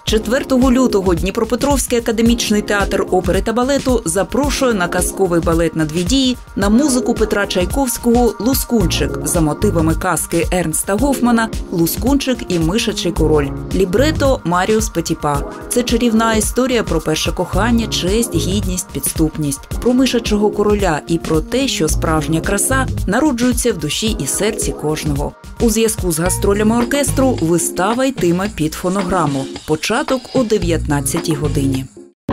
4 лютого Дніпропетровський академічний театр опери та балету запрошує на казковий балет на дві дії на музику Петра Чайковського «Лускунчик» за мотивами казки Ернста Гофмана «Лускунчик і мишачий король». Лібрето Маріус Петіпа. Це чарівна історія про перше кохання, честь, гідність, підступність, про мишачого короля і про те, що справжня краса народжується в душі і серці кожного. У зв'язку з гастролями оркестру вистава йтиме під фонограму. Початок о 19-й годині.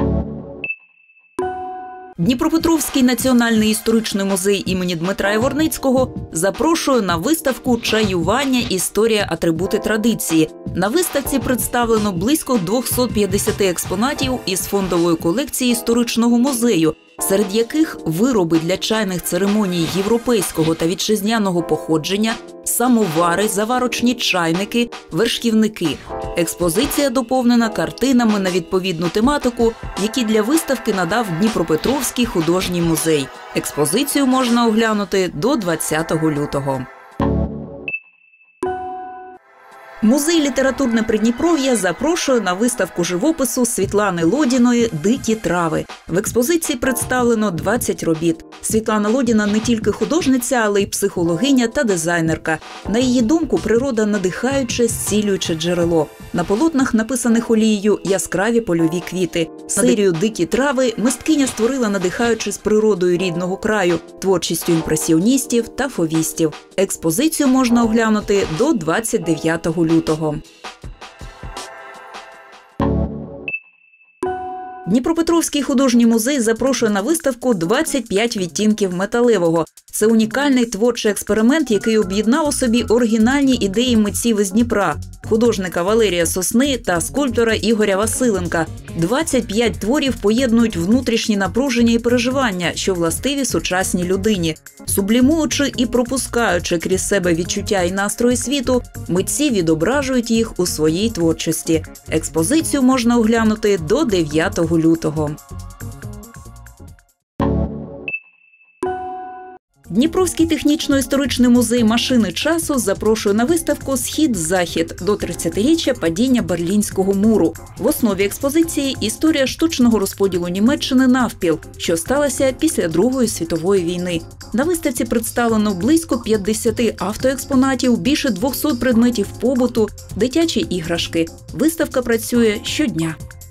Дніпропетровський національний історичний музей імені Дмитра Яворницького запрошує на виставку «Чаювання. Історія, атрибути, традиції». На виставці представлено близько 250 експонатів із фондової колекції історичного музею, серед яких вироби для чайних церемоній європейського та вітчизняного походження, самовари, заварочні чайники, вершківники. Експозиція доповнена картинами на відповідну тематику, які для виставки надав Дніпропетровський художній музей. Експозицію можна оглянути до 20 лютого. Музей «Літературне Придніпров'я» запрошує на виставку живопису Світлани Лодіної «Дикі трави». В експозиції представлено 20 робіт. Світлана Лодіна не тільки художниця, але й психологиня та дизайнерка. На її думку, природа – надихаюче, зцілююче джерело. На полотнах, написаних олією, яскраві польові квіти. Серію «Дикі трави» мисткиня створила, надихаючись природою рідного краю, творчістю імпресіоністів та фовістів. Експозицію можна оглянути до 29 лютого. Дніпропетровський художній музей запрошує на виставку «25 відтінків металевого». Це унікальний творчий експеримент, який об'єднав у собі оригінальні ідеї митців із Дніпра – художника Валерія Сосни та скульптора Ігоря Василенка. 25 творів поєднують внутрішні напруження і переживання, що властиві сучасній людині. Сублімуючи і пропускаючи крізь себе відчуття і настрої світу, митці відображують їх у своїй творчості. Експозицію можна оглянути до 9 лютого. Дніпровський технічно-історичний музей машини часу запрошує на виставку «Схід-Захід» до 30-річчя падіння Берлінського муру. В основі експозиції – історія штучного розподілу Німеччини навпіл, що сталося після Другої світової війни. На виставці представлено близько 50 автоекспонатів, більше 200 предметів побуту, дитячі іграшки. Виставка працює щодня.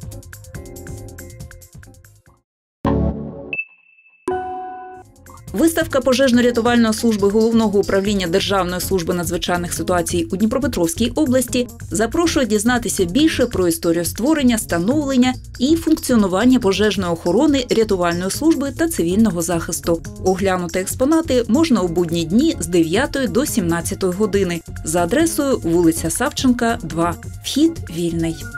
Виставка пожежно-рятувальної служби Головного управління Державної служби надзвичайних ситуацій у Дніпропетровській області запрошує дізнатися більше про історію створення, становлення і функціонування пожежної охорони, рятувальної служби та цивільного захисту. Оглянути експонати можна у будні дні з 9 до 17 години за адресою вулиця Савченка, 2. Вхід вільний.